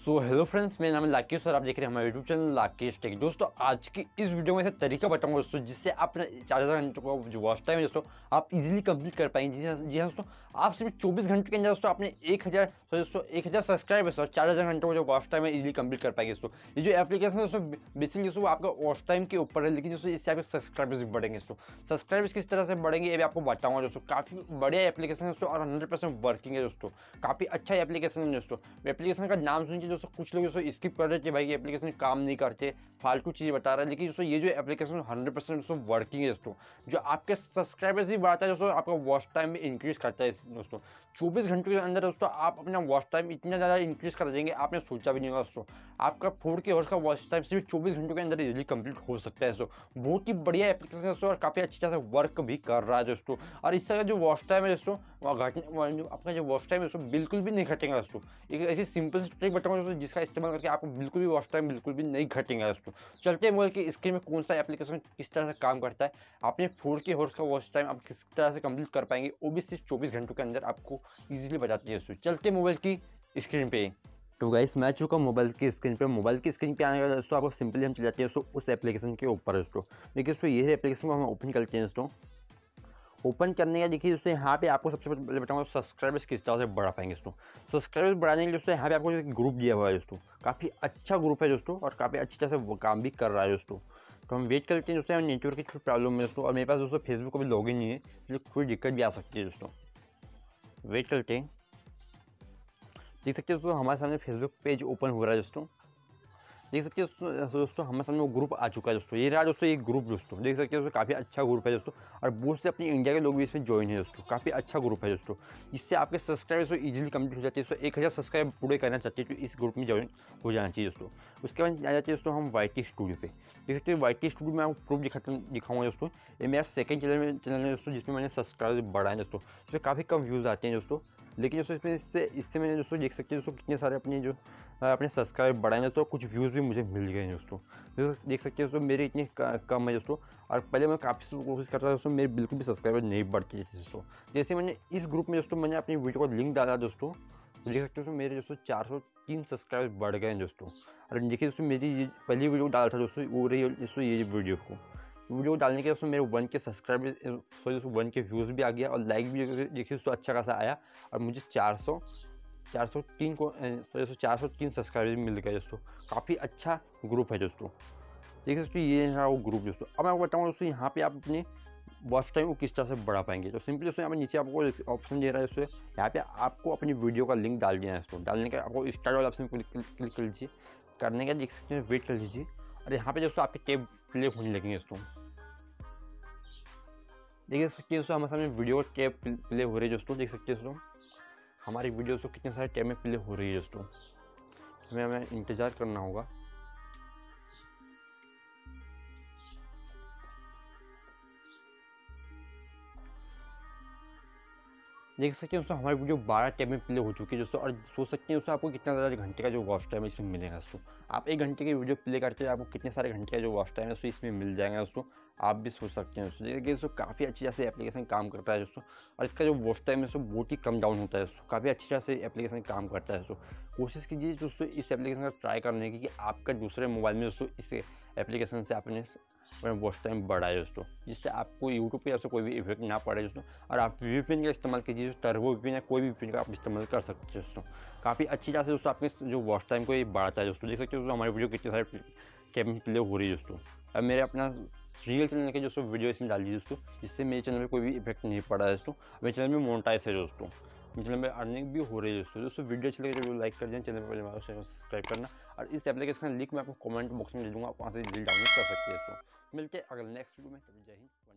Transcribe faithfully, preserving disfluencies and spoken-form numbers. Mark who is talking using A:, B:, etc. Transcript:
A: So hello friends, मेरा नाम है लाकेश और आप देख रहे हैं हमारे यूट्यूब चैनल लाकेश टेक। दोस्तों आज की इस वीडियो में ऐसा तरीका बताऊंगा दोस्तों जिससे आप अपने चार हज़ार घंटों का जो वॉच टाइम है दोस्तों आप इजीली कंप्लीट कर पाएंगे। जी हाँ जी हाँ दोस्तों, आप सिर्फ चौबीस घंटे के अंदर दोस्तों अपने एक हज़ार सॉरी दोस्तों एक हज़ार सब्सक्राइबर्स और चार हज़ार घंटों का जो वॉच टाइम है इजीली कंप्लीट कर पाएंगे दोस्तों। ये जो एप्लीकेशन है दोस्तों बेसिकली दोस्तों आपका वॉच टाइम के ऊपर है, लेकिन दोस्तों इससे आपके सब्सक्राइबर्स भी बढ़ेंगे दोस्तों। सब्सक्राइबर्स किस तरह से बढ़ेंगे ये भी आपको बताऊंगा दोस्तों। काफ़ी बढ़िया एप्लीकेशन है दोस्तों और हंड्रेड परसेंट वर्किंग है दोस्तों। काफ़ी अच्छा एप्लीकेशन है दोस्तों। एप्लीकेशन का नाम सुन के दोस्तों कुछ लोग दोस्तों स्किप कर रहे थे, भाई एप्लीकेशन काम नहीं करते, फालतू चीज़ बता रहा है, लेकिन दोस्तों ये जो एप्लीकेशन हंड्रेड परसेंट दोस्तों वर्किंग है दोस्तों। जो आपके सब्सक्राइबर्स भी बढ़ाता है दोस्तों, आपका वॉच टाइम भी इंक्रीज करता है दोस्तों। चौबीस घंटों के अंदर दोस्तों आप अपना वॉच टाइम इतना ज़्यादा इंक्रीज कर देंगे आपने सोचा भी नहीं होगा दोस्तों। आपका फोर के हॉर्स का वॉच टाइम सिर्फ चौबीस घंटों के अंदर इजीली कंप्लीट हो सकता है दोस्तों। बहुत ही बढ़िया एप्लीकेशन है दोस्तों और काफ़ी अच्छी तरह से वर्क भी कर रहा है दोस्तों। और इस तरह जो वॉच टाइम है दोस्तों घटने आपका जो वॉच टाइम है दोस्तों बिल्कुल भी नहीं घटेगा दोस्तों। एक ऐसी सिंपल सी ट्रिक बताऊंगा दोस्तों जिसका इस्तेमाल करके आपको बिल्कुल भी वॉच टाइम बिल्कुल भी नहीं घटेगा दोस्तों। चलते हैं मोबाइल की स्क्रीन में कौन सा एप्लीकेशन किस तरह से काम करता है, आपने फोर के हॉर्स का वॉच टाइम आप किस तरह से कंप्लीट कर पाएंगे वो भी सिर्फ चौबीस घंटों के अंदर आपको ईजिली बताती है दोस्तों। चलते मोबाइल की स्क्रीन पे। तो गाइस मैं चुका मोबाइल की स्क्रीन पे। मोबाइल की स्क्रीन पे आने का दोस्तों आपको सिंपली हम चले जाते हैं दोस्तों उस एप्लीकेशन के ऊपर दोस्तों। देखिए दोस्तों ये है एप्लीकेशन को हम ओपन करते हैं दोस्तों। ओपन करने का देखिए दोस्तों यहाँ पे आपको सबसे पहले बताऊंगा सब्सक्राइबर्स किस तरह से बढ़ा पाएंगे दोस्तों। सब्सक्राइबर्स बढ़ाने के लिए दोस्तों यहाँ पे आपको एक ग्रुप दिया हुआ है दोस्तों। काफ़ी अच्छा ग्रुप है दोस्तों और काफ़ी अच्छी तरह से वो काम भी कर रहा है दोस्तों। तो हम वेट करते हैं दोस्तों, नेटवर्क की कुछ प्रॉब्लम है दोस्तों और मेरे पास दोस्तों फेसबुक का भी लॉगिन नहीं है, इसलिए कोई दिक्कत भी आ सकती है दोस्तों। वेट करते हैं। देख सकते हैं दोस्तों हमारे सामने फेसबुक पेज ओपन हो रहा है दोस्तों। देख सकते हैं दोस्तों हमारे सामने वो ग्रुप आ चुका है दोस्तों। ये रहा दोस्तों एक ग्रुप दोस्तों। देख सकते हैं दोस्तों काफ़ी अच्छा ग्रुप है दोस्तों और बहुत से अपनी इंडिया के लोग भी इसमें ज्वाइन है दोस्तों। काफ़ी अच्छा ग्रुप है दोस्तों जिससे आपके सब्सक्राइबर्स इजीली कंप्लीट हो जाती है दोस्तों। एक हज़ार सब्सक्राइब पूरे करना चाहते हैं तो इस ग्रुप में ज्वाइन हो जाना चाहिए दोस्तों। उसके बाद आ जाते हैं दोस्तों हम वाई टी स्टूडियो पे। देख सकते हैं वाई टी स्टूडियो में आपको प्रूफ दिखा दिखाऊंगा दोस्तों। ये मेरा सेकंड चैनल में चैनल है दोस्तों जिसमें मैंने सब्सक्राइब बढ़ाए दोस्तों। इसमें काफ़ी कम व्यूज़ आते हैं दोस्तों, लेकिन दोस्तों इसमें इससे इससे मैंने दोस्तों देख सकते हैं दोस्तों कितने सारे अपने जो अपने सब्सक्राइब बढ़ाए दोस्तों, कुछ व्यूज़ भी मुझे मिल गए हैं दोस्तों। देख सकते हैं दोस्तों मेरे इतने कम है दोस्तों और पहले मैं काफ़ी कोशिश करता था दोस्तों, मेरे बिल्कुल भी सब्सक्राइबर नहीं बढ़ती थी दोस्तों। जैसे मैंने इस ग्रुप में दोस्तों मैंने अपनी वीडियो का लिंक डाला दोस्तों, तो देख सकते हो दोस्तों मेरे दोस्तों चार सौ तीन सब्सक्राइबर बढ़ गए हैं दोस्तों। और देखिए दोस्तों मेरी ये पहली वीडियो डाला था दोस्तों वो रही दोस्तों ये वीडियो को वीडियो डालने के दोस्तों मेरे वन के सब्सक्राइबर सॉरी दोस्तों वन के व्यूज़ भी आ गया और लाइक भी देखिए दोस्तों अच्छा खासा आया और मुझे चार सौ चार सौ तीन को दोस्तों चार सौ तीन सब्सक्राइबर भी मिल गए दोस्तों। काफ़ी अच्छा ग्रुप है दोस्तों। देखिए दोस्तों ये रहा वो ग्रुप दोस्तों। अब मैं आपको बताऊँगा दोस्तों यहाँ पे आप अपने वॉच टाइम को किस तरह से बढ़ा पाएंगे। तो सिंपली दोस्तों यहाँ पे नीचे आपको ऑप्शन दे रहा है दोस्तों, यहाँ पे आपको अपनी वीडियो का लिंक डाल दिया है दोस्तों। डालने का आपको स्टार्ट वाला ऑप्शन क्लिक क्लिक कर लीजिए। करने का देख सकते हैं वेट कर लीजिए और यहाँ पे दोस्तों आपके टैब प्ले होने लगेंगे दोस्तों। देख सकते हैं दोस्तों हमारे सामने वीडियो का टैब प्ले हो रही है दोस्तों। देख सकते हैं दोस्तों हमारी वीडियो दोस्तों कितने सारे टैब में प्ले हो रही है दोस्तों। हमें हमें इंतज़ार करना होगा। देख सकते हैं दोस्तों हमारी वीडियो बारह टैब में प्ले हो चुकी है दोस्तों। और सोच सकते हैं दोस्तों आपको कितना ज़्यादा घंटे का जो वॉच टाइम है इसमें मिलेगा दोस्तों। आप एक घंटे की वीडियो प्ले करते हैं आपको कितने सारे घंटे का जो वॉच टाइम है दोस्तों इसमें मिल जाएगा दोस्तों। आप भी सोच सकते हैं दोस्तों। देखिए दोस्तों काफ़ी अच्छी तरह से एप्लीकेशन काम करता है दोस्तों और इसका जो वॉच टाइम है दोस्तों बहुत ही कम डाउन होता है दोस्तों। काफ़ी अच्छी तरह से एप्लीकेशन काम करता है दोस्तों। कोशिश कीजिए दोस्तों इस एप्लीकेशन का ट्राई करने की कि आपका दूसरे मोबाइल में दोस्तों इस एप्लीकेशन से आपने अपना वॉच टाइम बढ़ाए दोस्तों, जिससे आपको यूट्यूब पे ऐसा कोई भी इफेक्ट ना पड़े दोस्तों। और आप वीपीएन का इस्तेमाल कीजिए, टर्बो वीपीएन या कोई भी वीपीएन का आप इस्तेमाल कर सकते हैं दोस्तों। काफ़ी अच्छी तरह से दोस्तों आपके जो वॉच टाइम को ये बढ़ाता है दोस्तों। देख सकते हो दोस्तों हमारी वीडियो कितने सारे टैब में प्ले हो रही है दोस्तों। अब मेरे अपना रियल चैनल के दोस्तों वीडियो इसमें डाल दीजिए दोस्तों, इससे मेरे चैनल में कोई भी इफेक्ट नहीं पड़ा है दोस्तों। मेरे चैनल में मोनेटाइज है दोस्तों, मेरे चैनल में अर्निंग भी हो रही है दोस्तों। दोस्तों वीडियो अच्छी लगे तो लाइक कर दें, चैनल पर हमारा चैनल सब्सक्राइब करना और इस एप्लीकेशन का लिंक मैं आपको कमेंट बॉक्स में दे दूँगा, आप वहाँ से डाउनलोड कर सकते हैं दोस्तों। मिलते हैं अगले नेक्स्ट वीडियो में। जय हिंद।